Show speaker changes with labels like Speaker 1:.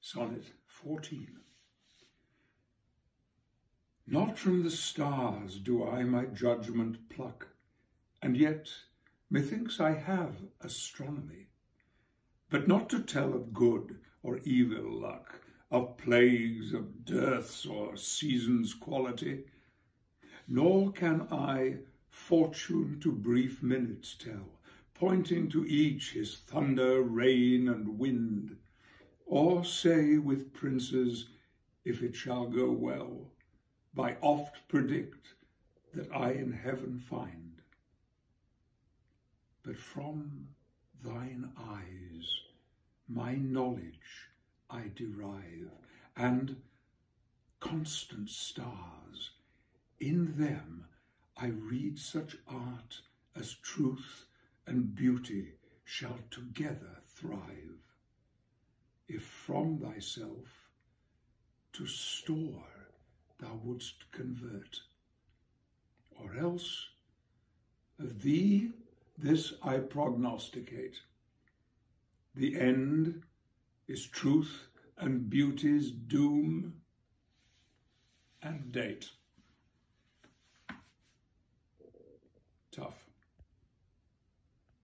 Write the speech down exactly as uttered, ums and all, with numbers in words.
Speaker 1: Sonnet fourteen. Not from the stars do I my judgment pluck, and yet methinks I have astronomy, but not to tell of good or evil luck, of plagues, of dearths, or seasons' quality, nor can I fortune to brief minutes tell, pointing to each his thunder, rain, and wind, or say with princes, if it shall go well, by oft predict that I in heaven find. But from thine eyes my knowledge I derive, and constant stars, in them I read such art as truth and beauty shall together thrive. If from thyself to store thou wouldst convert, or else of thee this I prognosticate: the end is truth and beauty's doom and date. Tough.